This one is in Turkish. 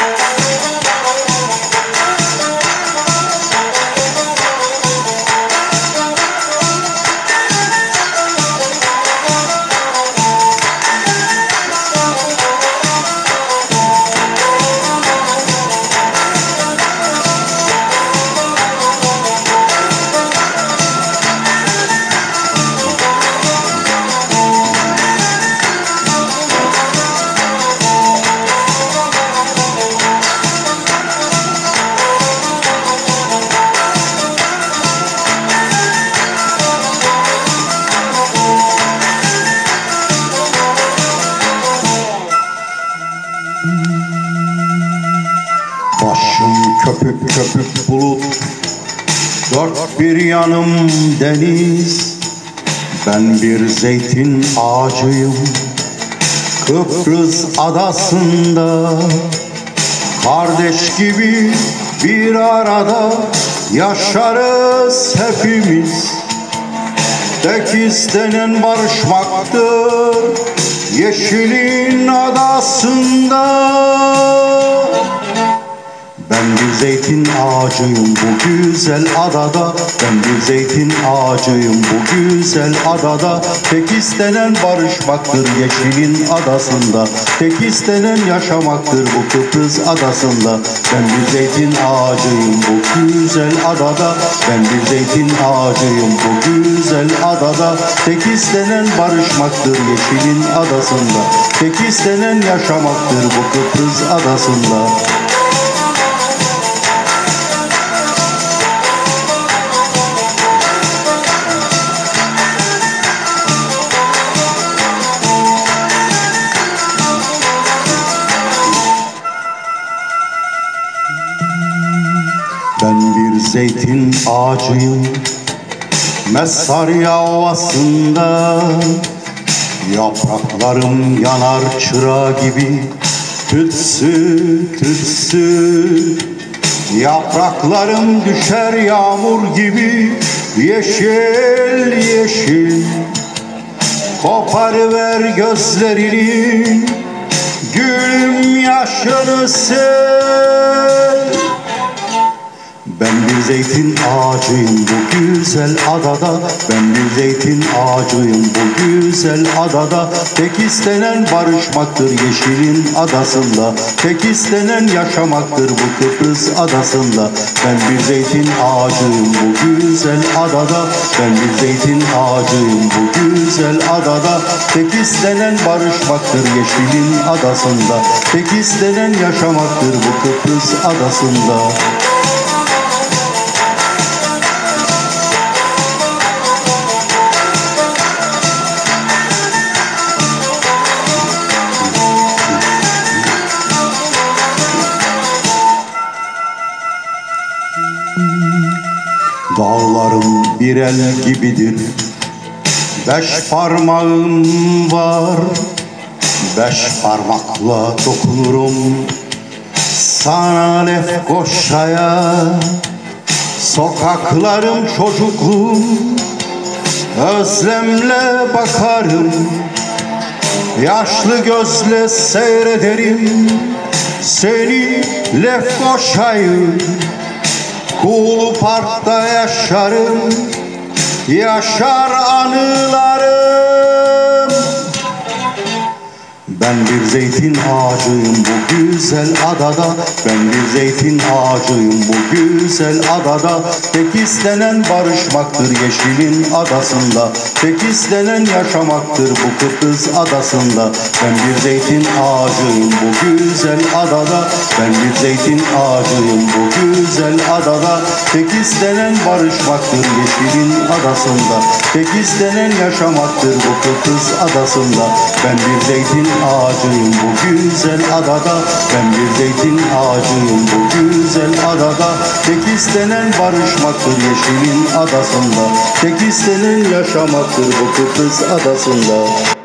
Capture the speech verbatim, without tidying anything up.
Başım köpük köpük bulut, dört bir yanım deniz. Ben bir zeytin ağacıyım Kıbrıs adasında. Kardeş gibi bir arada yaşarız hepimiz. Tek istenen barışmaktır yeşilin adasında. Ben bir zeytin ağacıyım bu güzel adada. Ben bir zeytin ağacıyım bu güzel adada. Tek istenen barışmaktır yeşilin adasında. Tek istenen yaşamaktır bu Kıbrıs adasında. Ben bir zeytin ağacıyım bu güzel adada. Ben bir zeytin ağacıyım bu güzel adada. Tek istenen barışmaktır yeşilin adasında. Tek istenen yaşamaktır bu Kıbrıs adasında. Ben bir zeytin ağacıyım Mesarya Ovası'nda. Yapraklarım yanar çıra gibi tütsü tütsü. Yapraklarım düşer yağmur gibi yeşil yeşil. Koparıver gözlerini, gülüm yaşını sil. Ben bir zeytin ağacıyım bu güzel adada. Ben bir zeytin ağacıyım bu güzel adada. Tek istenen barışmaktır yeşilin adasında. Tek istenen yaşamaktır bu Kıbrıs adasında. Ben bir zeytin ağacıyım bu güzel adada. Ben bir zeytin ağacıyım bu güzel adada. Tek istenen barışmaktır yeşilin adasında. Tek istenen yaşamaktır bu Kıbrıs adasında. Dağlarım bir el gibidir, beş parmağım var. Beş parmakla dokunurum sana Lefkoşa'ya. Sokaklarım çocukluğum, özlemle bakarım. Yaşlı gözle seyrederim seni Lefkoşa'yı. Kulu Park'ta yaşarım, yaşar anılarım. Ben bir zeytin ağacıyım bu güzel adada. Ben bir zeytin ağacıyım bu güzel adada. Tek istenen barışmaktır yeşilin adasında. Tek istenen yaşamaktır bu Kıbrıs adasında. Ben bir zeytin ağacıyım bu güzel adada. Ben bir zeytin ağacıyım bu güzel adada. Tek istenen barışmaktır yeşilin adasında. Tek istenen yaşamaktır bu Kıbrıs adasında. Ben bir zeytin ağacıyım bu güzel adada. Ben bir zeytin ağacıyım bu güzel adada. Tek istenen barışmaktır yeşilin adasında. Tek istenen yaşamaktır bu Kıbrıs adasında.